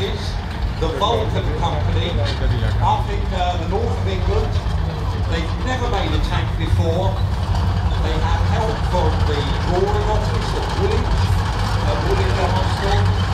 is the Vulcan Company up in the north of England. They've never made a tank before. They have help from the drawing office at Woolwich Arsenal.